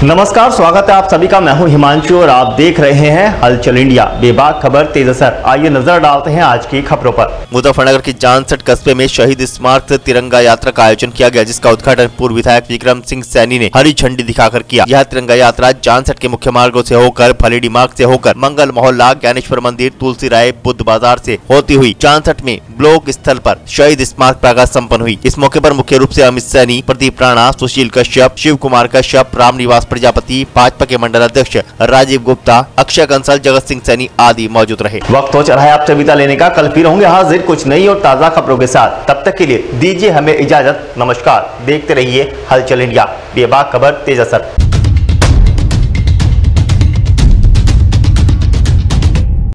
नमस्कार, स्वागत है आप सभी का। मैं हूं हिमांशु और आप देख रहे हैं हलचल इंडिया। बेबाक खबर तेज असर। आइए नजर डालते हैं आज की खबरों पर। मुजफ्फरनगर के जानसठ कस्बे में शहीद स्मारक से तिरंगा यात्रा का आयोजन किया गया, जिसका उद्घाटन पूर्व विधायक विक्रम सिंह सैनी ने हरी झंडी दिखाकर किया। यह तिरंगा यात्रा जानसठ के मुख्य मार्गों से होकर फलेडी मार्ग से होकर मंगल मोहल्ला, ज्ञानेश्वर मंदिर, तुलसी राय, बुद्ध बाजार से होती हुई जानसठ में ब्लॉक स्थल पर शहीद स्मारक पर संपन्न हुई। इस मौके पर मुख्य रूप से अमित सैनी, प्रदीप राणा, सुशील कश्यप, शिव कुमार कश्यप, रामनिवास प्रजापति, भाजपा के मंडल अध्यक्ष राजीव गुप्ता, अक्षय कंसल, जगत सिंह सैनी आदि मौजूद रहे। वक्त हो चला है आपसे विदा लेने का। कल फिर होंगे हाजिर कुछ नई और ताजा खबरों के साथ। तब तक के लिए दीजिए हमें इजाजत। नमस्कार, देखते रहिए हलचल इंडिया। बेबाक खबर तेज असर।